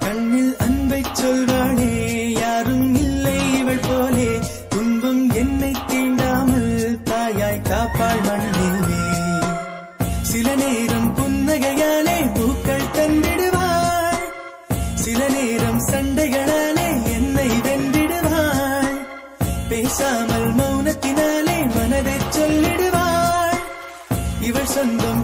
கண்ணில் அன்பை சொல்வாளே யாரும் இல்லை இவள் போலே துன்பம் என்னை தீண்டாமல் தாயாய் காப்பாள் மண்ணிலே சில நேரம் புன்னகையாலே பூக்கள் தந்திடுவாள் சில நேரம் சண்டைகளாலே என்னை வென்றிடுவாள் பேசாமல் மௌனத்தினாலே மனதை சொல்லிடுவாள் இவள் சொந்தம்